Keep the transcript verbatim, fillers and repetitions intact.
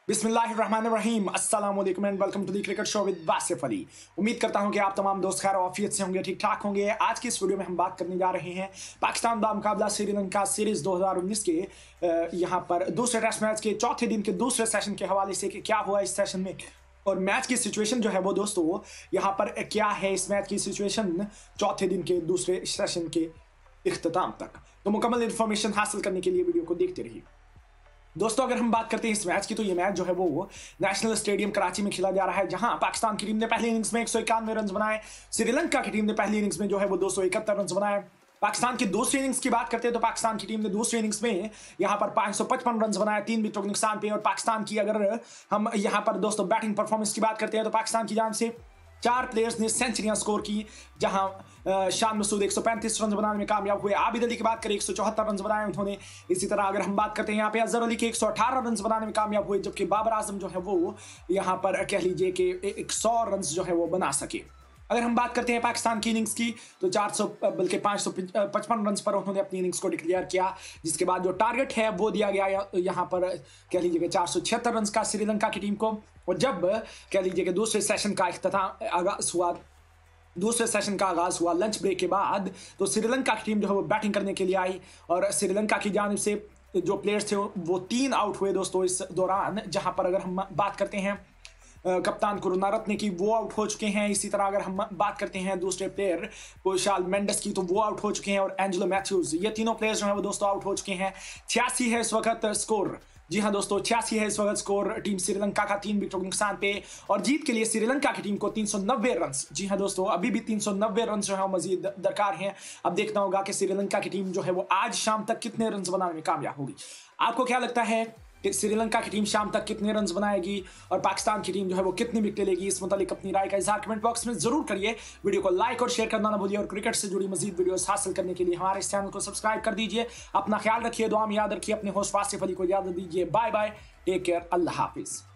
बिस्मिल्लाहिर्रहमानिर्रहीम अस्सलाम वालेकुम and welcome to the cricket show with Wasif Ali. उम्मीद करता हूं कि आप तमाम दोस्त खैर ऑफियत से होंगे, ठीक ठाक होंगे। आज की इस वीडियो में हम बात करने जा रहे हैं पाकिस्तान का मुकाबला श्रीलंका सीरीज दो हज़ार उन्नीस के यहां पर दूसरे टेस्ट मैच के चौथे दिन के दूसरे सेशन के हवाले से कि क्या हुआ इस सेशन में और मैच की सिचुएशन जो है वो दोस्तों यहाँ पर क्या है। इस मैच की सिचुएशन चौथे दिन के दूसरे सेशन के इख्तिताम तक, तो मुकम्मल इन्फॉर्मेशन हासिल करने के लिए वीडियो को देखते रहिए दोस्तों। अगर हम बात करते हैं इस मैच की, तो ये मैच जो है वो नेशनल स्टेडियम कराची में खेला जा रहा है, जहां पाकिस्तान की टीम ने पहली इनिंग्स में एक सौ इक्यानवे रन बनाए, श्रीलंका की टीम ने पहली इनिंग्स में जो है वो दो सौ इकहत्तर रन बनाए। पाकिस्तान की दूसरी इनिंग्स की बात करते हैं तो पाकिस्तान की टीम ने दूसरी इनिंग्स में यहां पर पाँच सौ पचपन रन बनाए, तीन विकेटों के नुकसान पे। और पाकिस्तान की अगर हम यहां पर दोस्तों बैटिंग परफॉर्मेंस की बात करते हैं तो पाकिस्तान की जान से चार प्लेयर्स ने सेंचुरियां स्कोर की, जहां शान मसूद एक सौ पैंतीस रन बनाने में कामयाब हुए। आबिद अली की बात करें एक सौ चौहत्तर रन बनाए उन्होंने। इसी तरह अगर हम बात करते हैं यहाँ पे अजहर अली के एक सौ अठारह रन बनाने में कामयाब हुए, जबकि बाबर आजम जो है वो यहाँ पर कह लीजिए कि एक सौ रन जो है वो बना सके। अगर हम बात करते हैं पाकिस्तान की इनिंग्स की तो चार सौ बल्कि पाँच सौ पचपन रन पर उन्होंने अपनी इनिंग्स को डिक्लेयर किया, जिसके बाद जो टारगेट है वो दिया गया यहाँ पर कह लीजिए कि चार सौ छिहत्तर रन का श्रीलंका की टीम को। और जब कह लीजिए कि दूसरे सेशन का इख्तिताम आगाज हुआ दूसरे सेशन का आगाज हुआ लंच ब्रेक के बाद, तो श्रीलंका की टीम जो है वो बैटिंग करने के लिए आई और श्रीलंका की जानिब से जो प्लेयर्स थे वो तीन आउट हुए दोस्तों इस दौरान। जहां पर अगर हम बात करते हैं कप्तान करुणारत्ने की, वो आउट हो चुके हैं। इसी तरह अगर हम बात करते हैं दूसरे प्लेयर कुशाल मेंडिस की, तो वो आउट हो चुके हैं। और एंजेलो मैथ्यूज, ये तीनों प्लेयर्स जो हैं वो दोस्तों आउट हो चुके हैं। छियासी है इस वक्त स्कोर, जी हाँ दोस्तों छियासी है इस वक्त स्कोर टीम श्रीलंका का, तीन विकेटों के नुकसान पे। और जीत के लिए श्रीलंका की टीम को तीन सौ नब्बे रन, जी हाँ दोस्तों अभी भी तीन सौ नब्बे रन जो है मजीद दरकार हैं। अब देखना होगा कि श्रीलंका की टीम जो है वो आज शाम तक कितने रन बनाने में कामयाब होगी। आपको क्या लगता है कि श्रीलंका की टीम शाम तक कितने रन बनाएगी और पाकिस्तान की टीम जो है वो कितनी विकेटें लेगी? इस मुतालिक अपनी राय का इज़हार कमेंट बॉक्स में जरूर करिए। वीडियो को लाइक और शेयर करना ना भूलिए और क्रिकेट से जुड़ी मजीद वीडियोस हासिल करने के लिए हमारे इस चैनल को सब्सक्राइब कर दीजिए। अपना ख्याल रखिए, दुआ में याद रखिए, अपने होस्ट वासिफ अली को इजाजत दीजिए। बाय बाय, टेक केयर, अल्लाह हाफिज।